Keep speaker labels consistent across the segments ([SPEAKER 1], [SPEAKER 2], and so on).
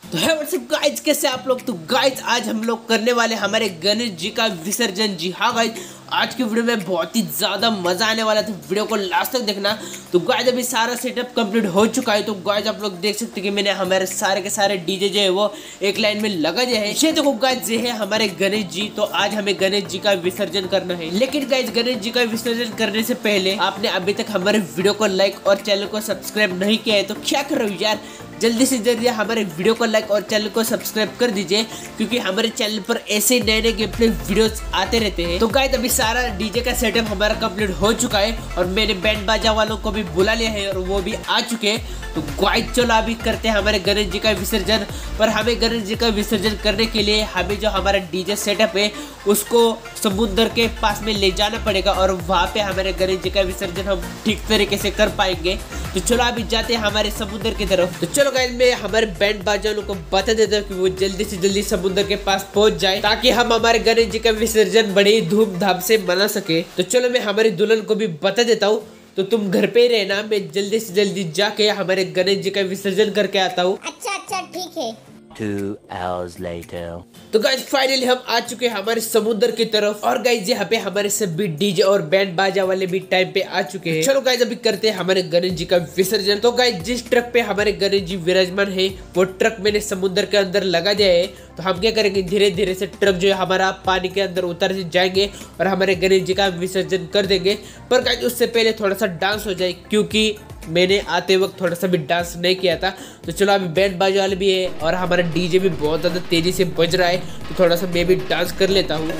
[SPEAKER 1] तो है what's up guys, कैसे आप लोग। तो गाइज आज हम लोग करने वाले हमारे गणेश जी का विसर्जन। जी हाँ गाइज, आज की वीडियो में बहुत ही ज़्यादा मज़ा आने वाला था, वीडियो को लास्ट तक देखना। तो गाइज अभी सारा सेटअप कंप्लीट हो चुका है। तो गाइज आप लोग देख सकते हैं कि मैंने हमारे सारे के सारे डीजे जो है वो एक लाइन में लगा दिया है। ये देखो गाइज, ये है हमारे गणेश जी। तो आज हमें गणेश जी का विसर्जन करना है। लेकिन गाइज गणेश जी का विसर्जन करने से पहले आपने अभी तक हमारे वीडियो को लाइक और चैनल को सब्सक्राइब नहीं किया है तो क्या कर रहे हो यार, जल्दी से जल्दी हमारे वीडियो को लाइक और चैनल को सब्सक्राइब कर दीजिए, क्योंकि हमारे चैनल पर ऐसे नए नए गेम प्ले वीडियोस आते रहते हैं। तो गाइस अभी सारा डीजे का सेटअप हमारा कंप्लीट हो चुका है और मैंने बैंड बाजा वालों को भी बुला लिया है और वो भी आ चुके हैं। तो गाइस चलो अभी करते हैं हमारे गणेश जी का विसर्जन। पर हमें गणेश जी का विसर्जन करने के लिए हमें जो हमारा डीजे सेटअप है उसको समुद्र के पास में ले जाना पड़ेगा और वहाँ पे हमारे गणेश जी का विसर्जन हम ठीक तरीके से कर पाएंगे। तो चलो अभी जाते हैं हमारे समुद्र की तरफ। तो चलो गाइस मैं हमारे बैंड बाजा को बता देता हूँ कि वो जल्दी से जल्दी समुद्र के पास पहुंच जाए, ताकि हम हमारे गणेश जी का विसर्जन बड़ी धूमधाम से मना सके। तो चलो मैं हमारी दुल्हन को भी बता देता हूँ, तो तुम घर पे ही रहना, मैं जल्दी से जल्दी जाके हमारे गणेश जी का विसर्जन करके आता हूँ।
[SPEAKER 2] अच्छा ठीक है।
[SPEAKER 3] 2 hours later.
[SPEAKER 1] तो गाइज फाइनली हम आ चुके हैं हमारे समुद्र की तरफ और गाइज यहाँ पे हमारे सभी डीजे और बैंड बाजा वाले भी टाइम पे आ चुके हैं। चलो गाइज अभी करते हैं हमारे गणेश जी का विसर्जन। तो गाइज जिस ट्रक पे हमारे गणेश जी विराजमान है वो ट्रक मैंने समुद्र के अंदर लगा दिया है। तो हम क्या करेंगे, धीरे धीरे से ट्रक जो है हमारा पानी के अंदर उतर जाएंगे और हमारे गणेश जी का विसर्जन कर देंगे। पर गाइज उससे पहले थोड़ा सा डांस हो जाए, क्योंकि मैंने आते वक्त थोड़ा सा भी डांस नहीं किया था। तो चलो अभी बैंड बाजा वाले भी है और हमारा डीजे भी बहुत ज़्यादा तेज़ी से बज रहा है, तो थोड़ा सा मैं भी डांस कर लेता हूँ।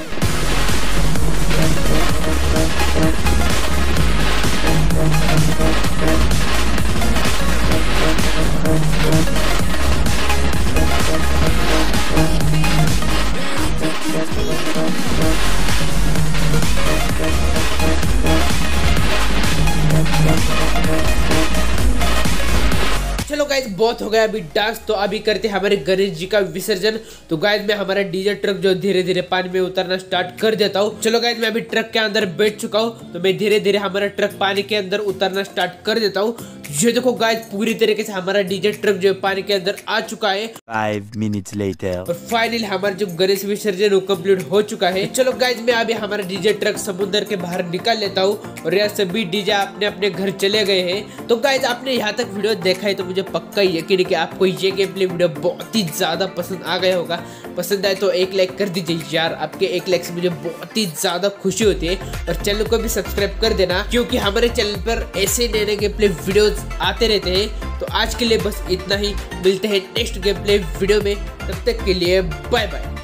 [SPEAKER 1] चलो गाइज बहुत हो गया अभी डांस, तो अभी करते हैं हमारे गणेश जी का विसर्जन। तो गाइज मैं हमारा डीजे ट्रक जो धीरे धीरे पानी में उतरना स्टार्ट कर देता हूँ। चलो गाइज मैं अभी ट्रक के अंदर बैठ चुका हूँ, तो मैं धीरे धीरे हमारा ट्रक पानी के अंदर उतरना स्टार्ट कर देता हूँ। ये देखो गाइज पूरी तरीके से हमारा डीजे ट्रक जो है पानी के अंदर आ चुका है।
[SPEAKER 3] 5 minutes later.
[SPEAKER 1] और फाइनली हमारा जो गणेश विसर्जन वो कंप्लीट हो चुका है। चलो गाइज मैं अभी हमारा डीजे ट्रक समुद्र के बाहर निकाल लेता हूँ और यार सभी डीजे अपने अपने घर चले गए हैं। तो गाइज आपने यहाँ तक वीडियो देखा है तो मुझे पक्का यकीन है कि आपको ये गेम प्ले वीडियो बहुत ही ज्यादा पसंद आ गया होगा। पसंद आए तो एक लाइक कर दीजिए यार, आपके एक लाइक से मुझे बहुत ही ज्यादा खुशी होती है। और चैनल को भी सब्सक्राइब कर देना, क्योंकि हमारे चैनल पर ऐसे नए नए गेम प्ले वीडियोस आते रहते हैं। तो आज के लिए बस इतना ही, मिलते हैं नेक्स्ट गेम प्ले वीडियो में, तब तक के लिए बाय बाय।